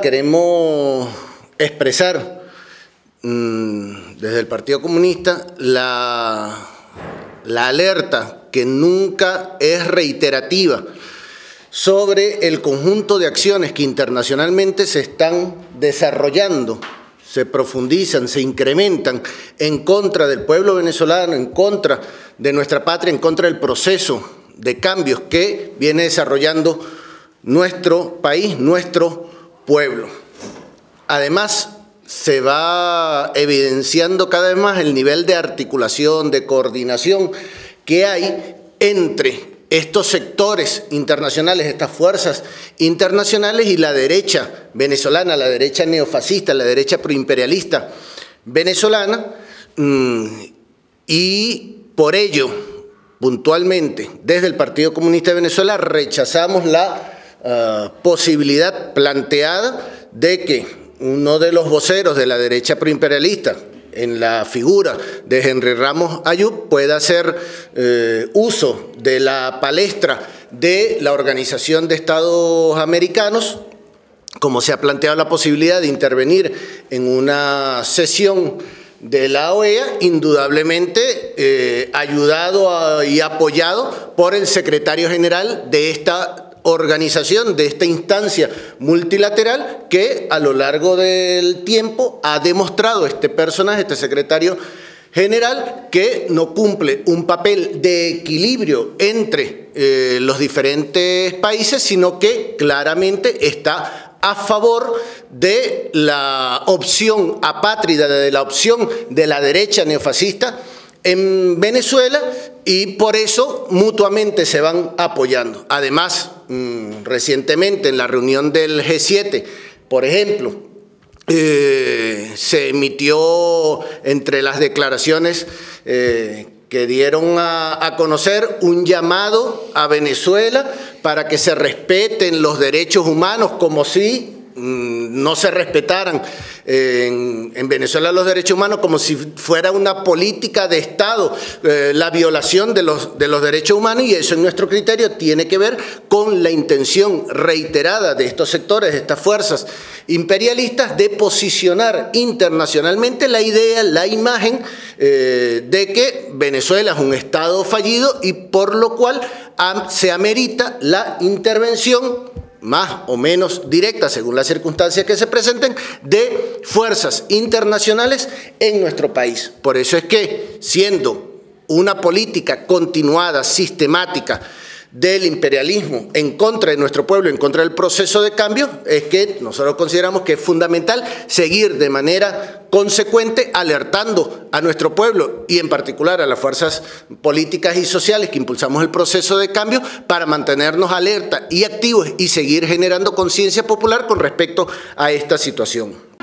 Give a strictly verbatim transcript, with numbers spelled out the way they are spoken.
queremos expresar mmm, desde el Partido Comunista la, la alerta que nunca es reiterativa sobre el conjunto de acciones que internacionalmente se están desarrollando, se profundizan, se incrementan en contra del pueblo venezolano, en contra de nuestra patria, en contra del proceso de cambios que viene desarrollando nuestro país, nuestro pueblo. Además, se va evidenciando cada vez más el nivel de articulación, de coordinación que hay entre estos sectores internacionales, estas fuerzas internacionales y la derecha venezolana, la derecha neofascista, la derecha proimperialista venezolana, y por ello, puntualmente, desde el Partido Comunista de Venezuela rechazamos la uh, posibilidad planteada de que uno de los voceros de la derecha proimperialista, en la figura de Henry Ramos Ayub, pueda hacer eh, uso de la palestra de la Organización de Estados Americanos, como se ha planteado la posibilidad de intervenir en una sesión de la O E A, indudablemente eh, ayudado a, y apoyado por el secretario general de esta organización, de esta instancia multilateral que a lo largo del tiempo ha demostrado este personaje, este secretario general, que no cumple un papel de equilibrio entre eh, los diferentes países, sino que claramente está a favor de la opción apátrida, de la opción de la derecha neofascista en Venezuela, y por eso mutuamente se van apoyando. Además, mmm, recientemente en la reunión del G siete, por ejemplo, eh, se emitió entre las declaraciones eh, que dieron a, a conocer un llamado a Venezuela para que se respeten los derechos humanos, como si no se respetaran en, en Venezuela los derechos humanos, como si fuera una política de Estado, eh, la violación de los, de los derechos humanos, y eso en nuestro criterio tiene que ver con la intención reiterada de estos sectores, de estas fuerzas imperialistas, de posicionar internacionalmente la idea, la imagen eh, de que Venezuela es un Estado fallido y por lo cual am, se amerita la intervención más o menos directa, según las circunstancias que se presenten, de fuerzas internacionales en nuestro país. Por eso es que, siendo una política continuada, sistemática, del imperialismo en contra de nuestro pueblo, en contra del proceso de cambio, es que nosotros consideramos que es fundamental seguir de manera consecuente alertando a nuestro pueblo y en particular a las fuerzas políticas y sociales que impulsamos el proceso de cambio para mantenernos alerta y activos y seguir generando conciencia popular con respecto a esta situación.